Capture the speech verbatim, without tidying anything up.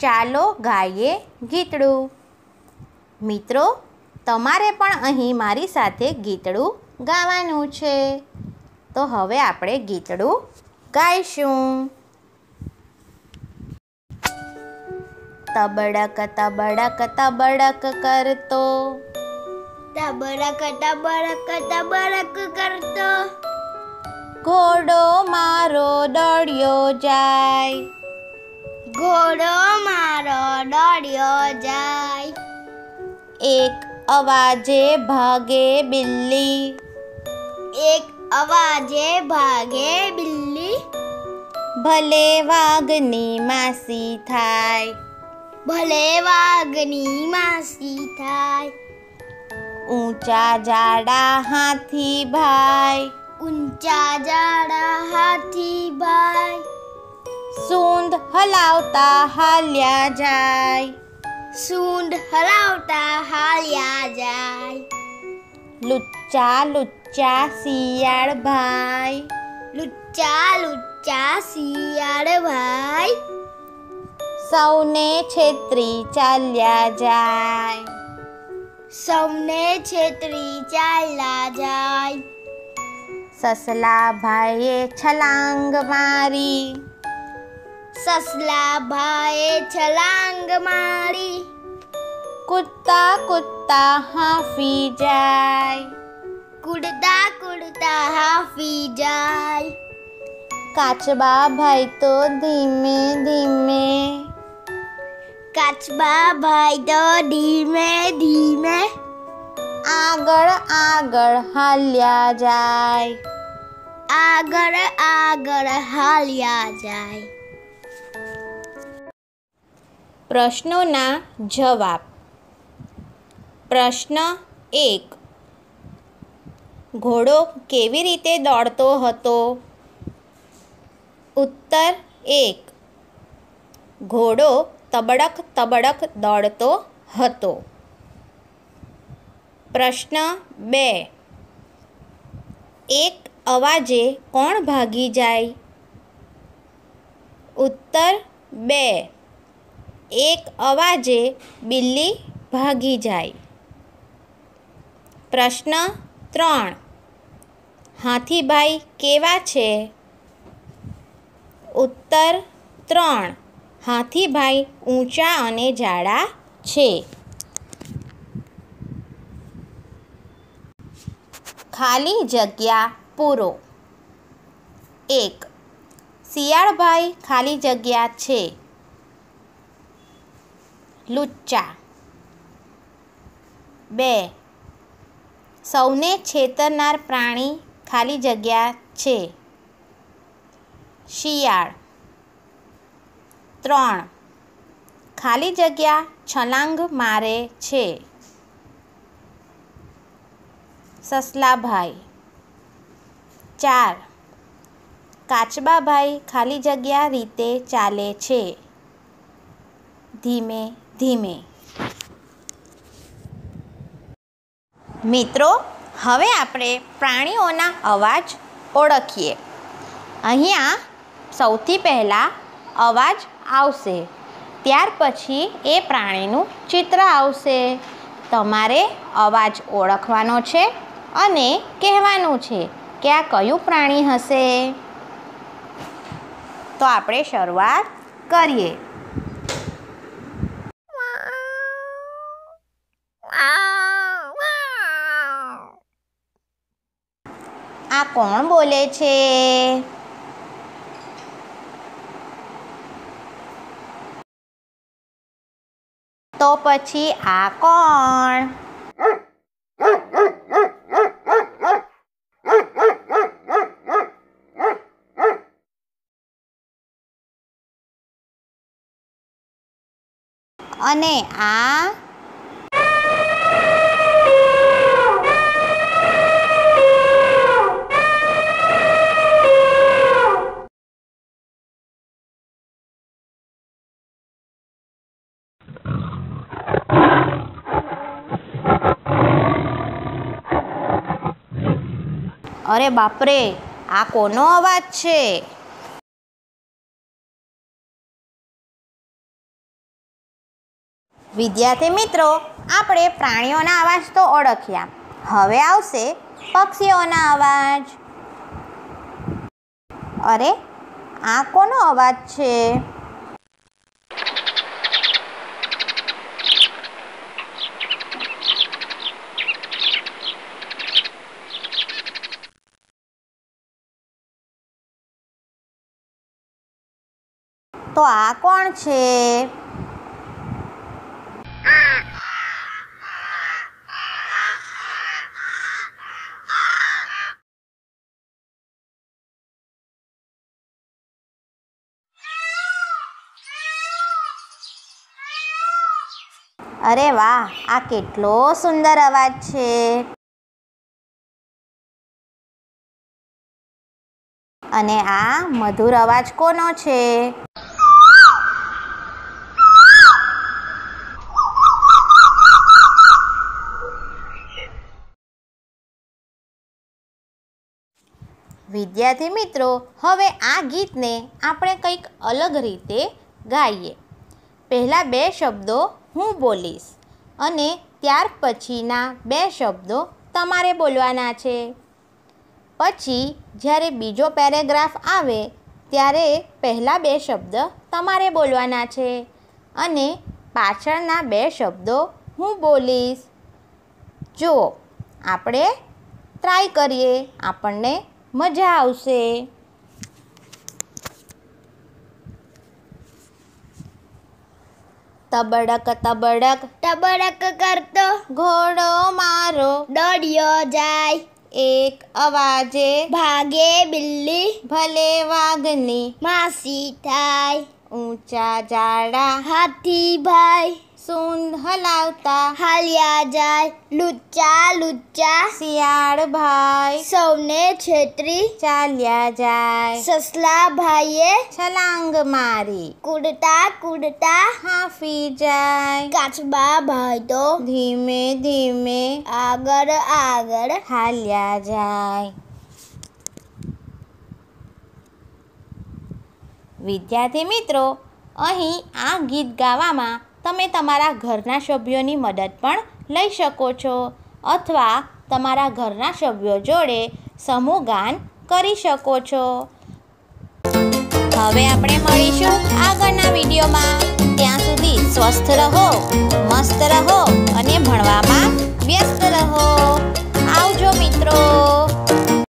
ચાલો ગાઈએ ગીતડું. મિત્રો, તમારે પણ અહીં મારી સાથે ગીતડું ગાવાનું છે. તો હવે આપણે ગીતડું ગાઈશું. તબડક તબડક તબડક કરતો, તબડક તબડક તબડક કરતો, ઘોડો મારો દોડ્યો જાય. ઘોડો મારો દોડ્યો જાય. એક અવાજે ભાગે બિલ્લી, એક અવાજે ભાગે બિલ્લી, ભલે વાઘની માસી થાય. ભલે વાઘની માસી થાય. ઊંચા જાડા હાથી ભાઈ, ઊંચા જાડા હાથી ભાઈ, સૂંઢ હલાવતા હાલ્યા જાય. સૂંઢ હલાવતા હાલ્યા જાય. લુચ્ચા લુચ્ચા શિયાળ ભાઈ, લુચ્ચા લુચ્ચા શિયાળ ભાઈ, સૌને છેતરી ચાલ્યા જાય. સૌને છેતરી ચાલ્યા જાય. સસલા ભાઈએ છલાંગ મારી, સસલા ભાઈએ છલાંગ મારી, કૂદતા કૂદતા હાંફી જાય. કૂદતા કૂદતા હાંફી જાય. કાચબા ભાઈ તો ધીમે ધીમે, કાચબા ભાઈ તો ધીમે ધીમે, આગળ આગળ હાલ્યા જાય. આગળ આગળ હાલ્યા જાય. પ્રશ્નોના જવાબ. પ્રશ્ન એક. ઘોડો કેવી રીતે દોડતો હતો? ઉત્તર એક. ઘોડો તબડક તબડક દોડતો હતો. પ્રશ્ન બે. એક અવાજે કોણ ભાગી જાય? ઉત્તર બે. એક અવાજે બિલ્લી ભાગી જાય. પ્રશ્ન ત્રણ. હાથીભાઈ કેવા છે? ઉત્તર ત્રણ. હાથીભાઈ ઊંચા અને જાડા છે. ખાલી જગ્યા પૂરો. એક. શિયાળભાઈ ખાલી જગ્યા છે. લુચ્ચા. બે. સૌને છેતરનાર પ્રાણી ખાલી જગ્યા છે. શિયાળ. ત્રણ. ખાલી જગ્યા છલાંગ મારે છે. સસલાભાઈ. ચાર. કાચબાભાઈ ખાલી જગ્યા રીતે ચાલે છે. ધીમે ધીમે. મિત્રો, હવે આપણે પ્રાણીઓના અવાજ ઓળખીએ. અહીંયા સૌથી પહેલાં અવાજ આવશે, ત્યાર પછી એ પ્રાણીનું ચિત્ર આવશે. તમારે અવાજ ઓળખવાનો છે અને કહેવાનું છે કે આ કયું પ્રાણી હશે. તો આપણે શરૂઆત કરીએ. આ કોણ બોલે છે? તો પછી આ કોણ? અને આ? અરે બાપરે, આ કોનો અવાજ છે? વિદ્યાર્થી મિત્રો, આપણે પ્રાણીઓના અવાજ તો ઓળખ્યા. હવે આવશે પક્ષીઓના અવાજ. અરે, આ કોનો અવાજ છે? તો આ કોણ છે? અરે વાહ, આ કેટલો સુંદર અવાજ છે. અને આ મધુર અવાજ કોનો છે? વિદ્યાર્થી મિત્રો, હવે આ ગીતને આપણે કંઈક અલગ રીતે ગાઈએ. પહેલાં બે શબ્દો હું બોલીશ અને ત્યાર પછીના બે શબ્દો તમારે બોલવાના છે. પછી જ્યારે બીજો પેરેગ્રાફ આવે ત્યારે પહેલાં બે શબ્દ તમારે બોલવાના છે અને પાછળના બે શબ્દો હું બોલીશ. જુઓ, આપણે ટ્રાય કરીએ, આપણને મજા આવશે. તબડક તબડક ટબડક કરતો ઘોડો મારો દોડ્યો જાય. એક અવાજે ભાગે બિલ્લી ભલે વાઘની માસી થાય. ઊંચા જાડા હાથી ભાઈ સૂંઢ હલાવતા હાલ્યા જાય. લુચ્ચા લુચ્ચા શિયાળ ભાઈ સૌને છેતરી ચાલ્યા જાય. સસલા ભાઈએ છલાંગ મારી કૂદતા કૂદતા હાંફી જાય. કાચબા ભાઈ તો ધીમે ધીમે આગળ આગળ હાલ્યા જાય. વિદ્યાર્થી મિત્રો, અહીં આ ગીત ગાવામાં તમે તમારા ઘરના સભ્યોની મદદ પણ લઈ શકો છો અથવા તમારા ઘરના સભ્યો જોડે સમૂહ ગાન કરી શકો છો. હવે આપણે મળીશું આગળના વિડીયોમાં. ત્યાં સુધી સ્વસ્થ રહો, મસ્ત રહો અને ભણવામાં વ્યસ્ત રહો. આવજો મિત્રો.